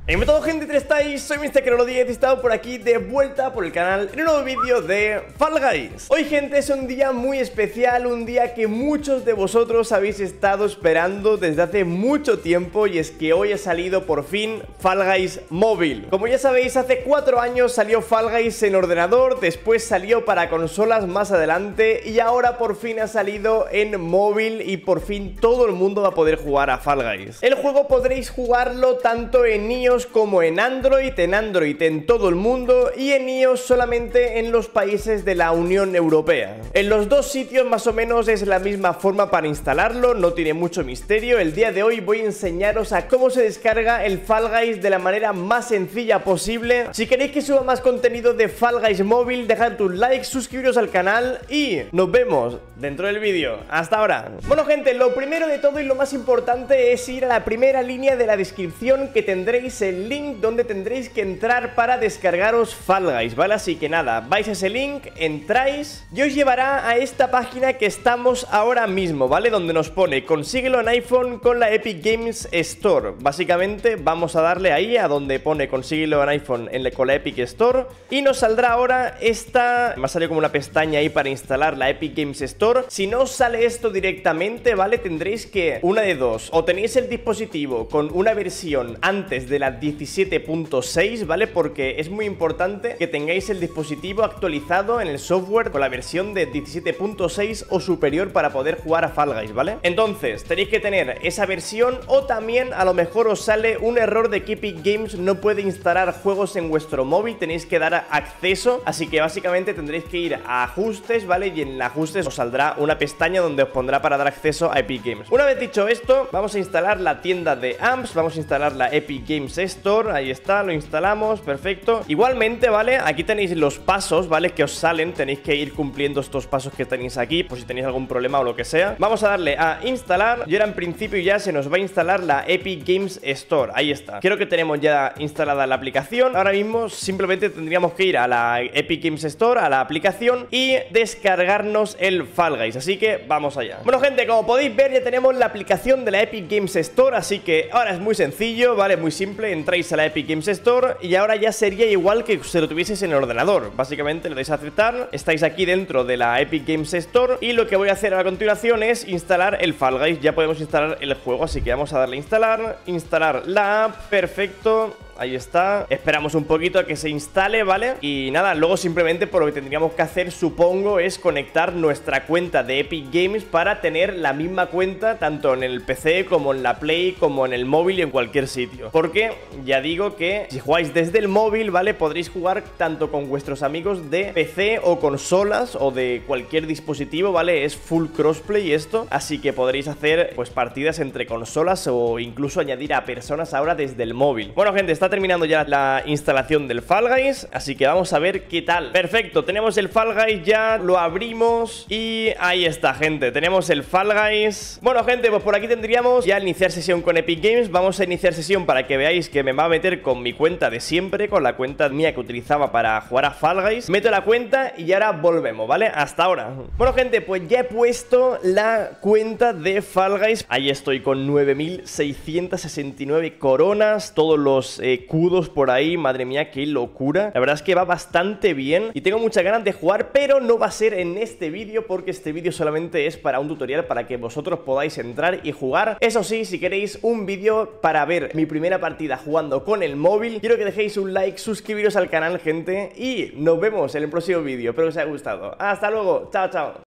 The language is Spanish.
Hey, todo gente, ¿cómo estáis? Soy MrKenolo10 y he estado por aquí de vuelta por el canal en un nuevo vídeo de Fall Guys. Hoy, gente, es un día muy especial, un día que muchos de vosotros habéis estado esperando desde hace mucho tiempo, y es que hoy ha salido por fin Fall Guys móvil. Como ya sabéis, hace 4 años salió Fall Guys en ordenador, después salió para consolas más adelante y ahora por fin ha salido en móvil y por fin todo el mundo va a poder jugar a Fall Guys. El juego podréis jugarlo tanto en iOS como en Android en todo el mundo, y en iOS solamente en los países de la Unión Europea. En los dos sitios más o menos es la misma forma para instalarlo, no tiene mucho misterio. El día de hoy voy a enseñaros a cómo se descarga el Fall Guys de la manera más sencilla posible. Si queréis que suba más contenido de Fall Guys móvil, dejad un like, suscribiros al canal y nos vemos dentro del vídeo. Hasta ahora. Bueno, gente, lo primero de todo y lo más importante es ir a la primera línea de la descripción, que tendréis el link donde tendréis que entrar para descargaros Fall Guys, ¿vale? Así que nada, vais a ese link, entráis y os llevará a esta página que estamos ahora mismo, ¿vale? Donde nos pone consíguelo en iPhone con la Epic Games Store. Básicamente vamos a darle ahí a donde pone consíguelo en iPhone con la Epic Store, y nos saldrá ahora esta, me ha salido como una pestaña ahí para instalar la Epic Games Store. Si no os sale esto directamente, ¿vale? Tendréis que, una de dos, o tenéis el dispositivo con una versión antes de la 17.6, ¿vale? Porque es muy importante que tengáis el dispositivo actualizado en el software con la versión de 17.6 o superior para poder jugar a Fall Guys, ¿vale? Entonces, tenéis que tener esa versión, o también a lo mejor os sale un error de que Epic Games no puede instalar juegos en vuestro móvil, tenéis que dar acceso, así que básicamente tendréis que ir a ajustes, ¿vale? Y en ajustes os saldrá una pestaña donde os pondrá para dar acceso a Epic Games. Una vez dicho esto, vamos a instalar la tienda de amps, vamos a instalar la Epic Games Store. Ahí está, lo instalamos, perfecto. Igualmente, ¿vale? Aquí tenéis los pasos, ¿vale? Que os salen, tenéis que ir cumpliendo estos pasos que tenéis aquí, por si tenéis algún problema o lo que sea. Vamos a darle a instalar, y ahora en principio ya se nos va a instalar la Epic Games Store. Ahí está. Creo que tenemos ya instalada la aplicación. Ahora mismo simplemente tendríamos que ir a la Epic Games Store, a la aplicación, y descargarnos el Fall Guys, así que vamos allá. Bueno, gente, como podéis ver, ya tenemos la aplicación de la Epic Games Store, así que ahora es muy sencillo, ¿vale? Muy simple, entráis a la Epic Games Store y ahora ya sería igual que si lo tuvieseis en el ordenador. Básicamente le dais a aceptar, estáis aquí dentro de la Epic Games Store, y lo que voy a hacer a continuación es instalar el Fall Guys. Ya podemos instalar el juego, así que vamos a darle a instalar la app, perfecto. Ahí está, esperamos un poquito a que se instale, ¿vale? Y nada, luego simplemente por lo que tendríamos que hacer, supongo, es conectar nuestra cuenta de Epic Games para tener la misma cuenta tanto en el PC como en la Play, como en el móvil y en cualquier sitio. Porque ya digo que si jugáis desde el móvil, ¿vale? Podréis jugar tanto con vuestros amigos de PC o consolas o de cualquier dispositivo, ¿vale? Es full crossplay esto, así que podréis hacer pues partidas entre consolas o incluso añadir a personas ahora desde el móvil. Bueno, gente, está terminando ya la instalación del Fall Guys, así que vamos a ver qué tal. Perfecto, tenemos el Fall Guys, ya lo abrimos y ahí está, gente, tenemos el Fall Guys. Bueno, gente, pues por aquí tendríamos ya iniciar sesión con Epic Games. Vamos a iniciar sesión para que veáis que me va a meter con mi cuenta de siempre, con la cuenta mía que utilizaba para jugar a Fall Guys. Meto la cuenta y ahora volvemos, ¿vale? Hasta ahora. Bueno, gente, pues ya he puesto la cuenta de Fall Guys. Ahí estoy con 9.669 coronas, todos los escudos por ahí, madre mía, qué locura. La verdad es que va bastante bien y tengo muchas ganas de jugar, pero no va a ser en este vídeo, porque este vídeo solamente es para un tutorial para que vosotros podáis entrar y jugar. Eso sí, si queréis un vídeo para ver mi primera partida jugando con el móvil, quiero que dejéis un like, suscribiros al canal, gente, y nos vemos en el próximo vídeo. Espero que os haya gustado. Hasta luego, chao, chao.